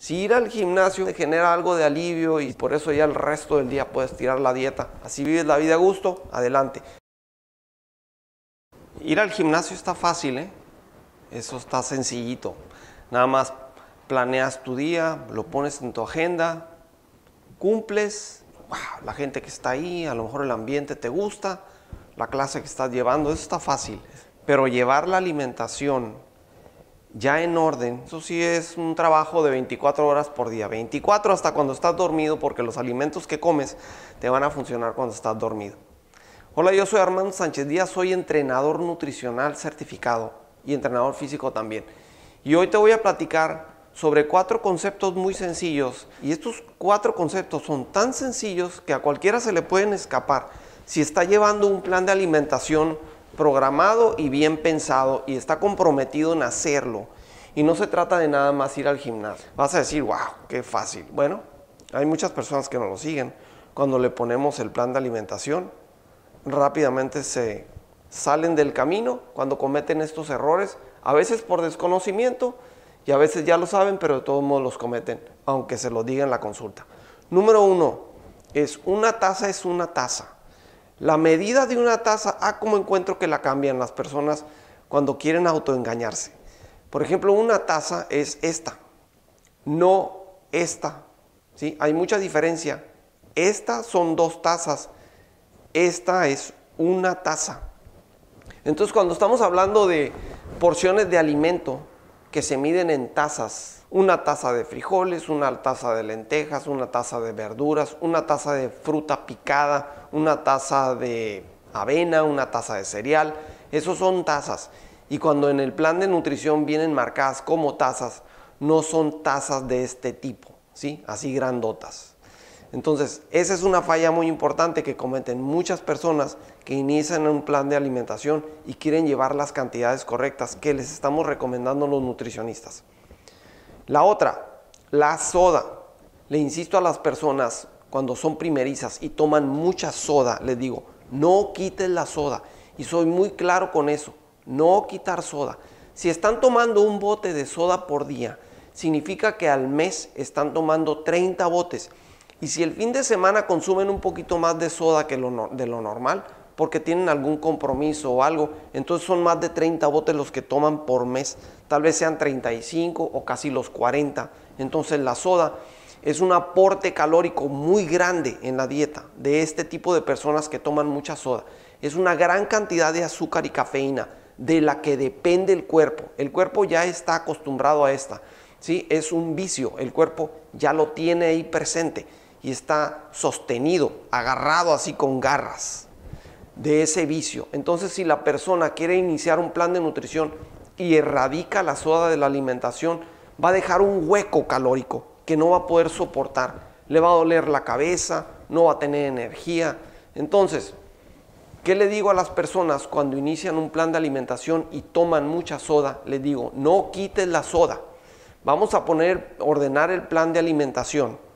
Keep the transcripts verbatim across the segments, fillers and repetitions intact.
Si ir al gimnasio te genera algo de alivio y por eso ya el resto del día puedes tirar la dieta, así vives la vida a gusto, adelante. Ir al gimnasio está fácil, ¿eh? Eso está sencillito. Nada más planeas tu día, lo pones en tu agenda, cumples, wow, la gente que está ahí, a lo mejor el ambiente te gusta, la clase que estás llevando, eso está fácil. Pero llevar la alimentación ya en orden, eso sí es un trabajo de veinticuatro horas por día, veinticuatro hasta cuando estás dormido, porque los alimentos que comes te van a funcionar cuando estás dormido. Hola, yo soy Armando Sánchez Díaz, soy entrenador nutricional certificado y entrenador físico también. Y hoy te voy a platicar sobre cuatro conceptos muy sencillos, y estos cuatro conceptos son tan sencillos que a cualquiera se le pueden escapar si está llevando un plan de alimentación programado y bien pensado y está comprometido en hacerlo. Y no se trata de nada más ir al gimnasio. Vas a decir, wow, qué fácil. Bueno, hay muchas personas que no lo siguen. Cuando le ponemos el plan de alimentación, rápidamente se salen del camino cuando cometen estos errores, a veces por desconocimiento y a veces ya lo saben, pero de todos modos los cometen, aunque se lo diga en la consulta. Número uno, es una taza es una taza. La medida de una taza, ah, como encuentro que la cambian las personas cuando quieren autoengañarse. Por ejemplo, una taza es esta, no esta, ¿sí? Hay mucha diferencia. Estas son dos tazas, esta es una taza. Entonces, cuando estamos hablando de porciones de alimento que se miden en tazas, una taza de frijoles, una taza de lentejas, una taza de verduras, una taza de fruta picada, una taza de avena, una taza de cereal, esos son tazas. Y cuando en el plan de nutrición vienen marcadas como tazas, no son tazas de este tipo, ¿sí? Así grandotas. Entonces, esa es una falla muy importante que cometen muchas personas que inician un plan de alimentación y quieren llevar las cantidades correctas que les estamos recomendando los nutricionistas. La otra, la soda. Le insisto a las personas cuando son primerizas y toman mucha soda, les digo, no quites la soda. Y soy muy claro con eso, no quitar soda. Si están tomando un bote de soda por día, significa que al mes están tomando treinta botes. Y si el fin de semana consumen un poquito más de soda que lo, de lo normal, porque tienen algún compromiso o algo, entonces son más de treinta botes los que toman por mes. Tal vez sean treinta y cinco o casi los cuarenta. Entonces la soda es un aporte calórico muy grande en la dieta de este tipo de personas que toman mucha soda. Es una gran cantidad de azúcar y cafeína de la que depende el cuerpo. El cuerpo ya está acostumbrado a esta, ¿sí? Es un vicio, el cuerpo ya lo tiene ahí presente y está sostenido, agarrado así con garras de ese vicio. Entonces, si la persona quiere iniciar un plan de nutrición y erradica la soda de la alimentación, va a dejar un hueco calórico que no va a poder soportar. Le va a doler la cabeza, no va a tener energía. Entonces, ¿qué le digo a las personas cuando inician un plan de alimentación y toman mucha soda? Les digo, no quites la soda. Vamos a poner, ordenar el plan de alimentación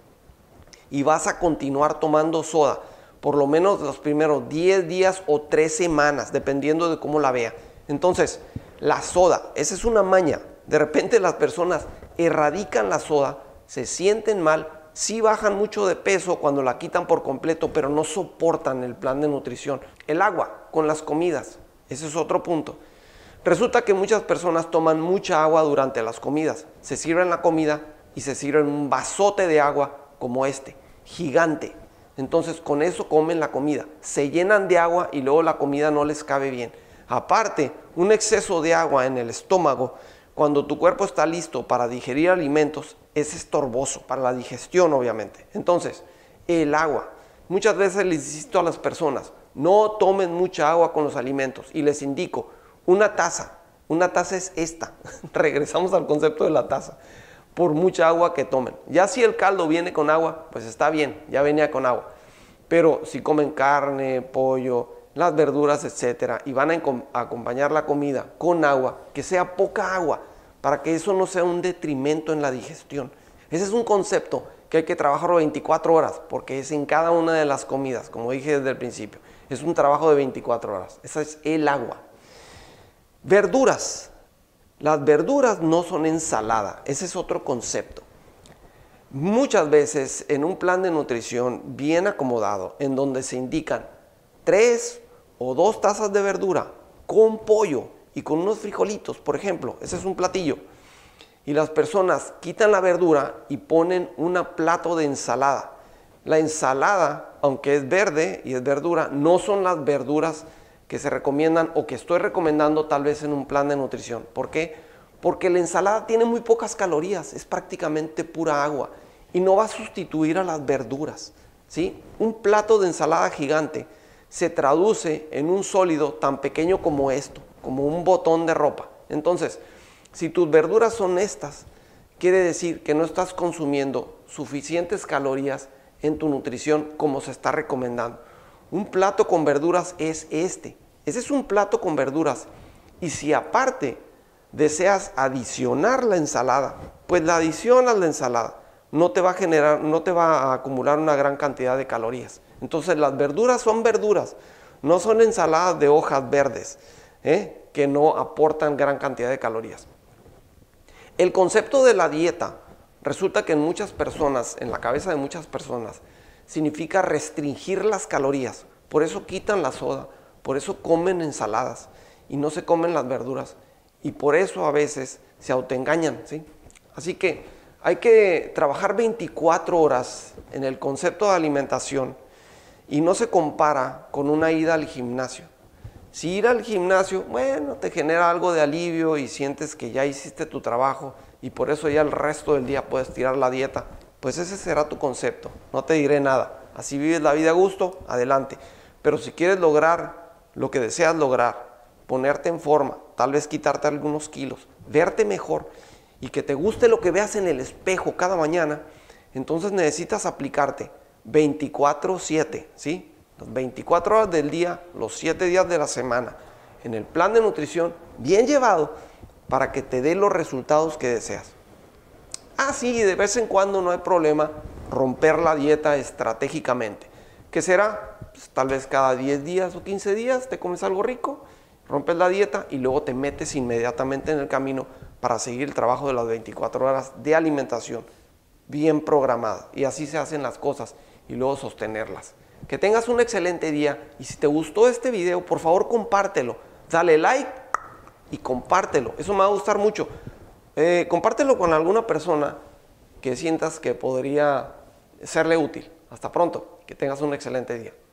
y vas a continuar tomando soda por lo menos los primeros diez días o tres semanas, dependiendo de cómo la vea. Entonces, la soda, esa es una maña. De repente las personas erradican la soda, se sienten mal, sí bajan mucho de peso cuando la quitan por completo, pero no soportan el plan de nutrición. El agua con las comidas, ese es otro punto. Resulta que muchas personas toman mucha agua durante las comidas. Se sirven la comida y se sirven un vasote de agua como este, gigante. Entonces con eso comen la comida, se llenan de agua y luego la comida no les cabe bien. Aparte, un exceso de agua en el estómago, cuando tu cuerpo está listo para digerir alimentos, es estorboso para la digestión, obviamente. Entonces, el agua. Muchas veces les insisto a las personas, no tomen mucha agua con los alimentos y les indico, una taza, una taza es esta. Regresamos al concepto de la taza. Por mucha agua que tomen. Ya si el caldo viene con agua, pues está bien, ya venía con agua. Pero si comen carne, pollo, las verduras, etcétera, y van a acompañar la comida con agua, que sea poca agua, para que eso no sea un detrimento en la digestión. Ese es un concepto que hay que trabajar veinticuatro horas, porque es en cada una de las comidas, como dije desde el principio. Es un trabajo de veinticuatro horas. Esa es el agua. Verduras. Las verduras no son ensalada, ese es otro concepto. Muchas veces en un plan de nutrición bien acomodado, en donde se indican tres o dos tazas de verdura con pollo y con unos frijolitos, por ejemplo, ese es un platillo, y las personas quitan la verdura y ponen un plato de ensalada. La ensalada, aunque es verde y es verdura, no son las verduras que se recomiendan o que estoy recomendando tal vez en un plan de nutrición. ¿Por qué? Porque la ensalada tiene muy pocas calorías, es prácticamente pura agua y no va a sustituir a las verduras, ¿sí? Un plato de ensalada gigante se traduce en un sólido tan pequeño como esto, como un botón de ropa. Entonces, si tus verduras son estas, quiere decir que no estás consumiendo suficientes calorías en tu nutrición como se está recomendando. Un plato con verduras es este. Ese es un plato con verduras. Y si aparte deseas adicionar la ensalada, pues la adicionas la ensalada. No te va a generar, no te va a acumular una gran cantidad de calorías. Entonces las verduras son verduras, no son ensaladas de hojas verdes, ¿eh? que no aportan gran cantidad de calorías. El concepto de la dieta resulta que en muchas personas, en la cabeza de muchas personas, significa restringir las calorías. Por eso quitan la soda, por eso comen ensaladas y no se comen las verduras. Y por eso a veces se autoengañan, ¿sí? Así que hay que trabajar veinticuatro horas en el concepto de alimentación y no se compara con una ida al gimnasio. Si ir al gimnasio, bueno, te genera algo de alivio y sientes que ya hiciste tu trabajo y por eso ya el resto del día puedes tirar la dieta, pues ese será tu concepto, no te diré nada. Así vives la vida a gusto, adelante. Pero si quieres lograr lo que deseas lograr, ponerte en forma, tal vez quitarte algunos kilos, verte mejor y que te guste lo que veas en el espejo cada mañana, entonces necesitas aplicarte veinticuatro siete, ¿sí? Las veinticuatro horas del día, los siete días de la semana, en el plan de nutrición bien llevado para que te dé los resultados que deseas. Ah, sí, de vez en cuando no hay problema romper la dieta estratégicamente. ¿Qué será? Pues, tal vez cada diez días o quince días te comes algo rico, rompes la dieta y luego te metes inmediatamente en el camino para seguir el trabajo de las veinticuatro horas de alimentación bien programada. Y así se hacen las cosas y luego sostenerlas. Que tengas un excelente día y si te gustó este video, por favor compártelo, dale like y compártelo, eso me va a gustar mucho. Eh, compártelo con alguna persona que sientas que podría serle útil. Hasta pronto, que tengas un excelente día.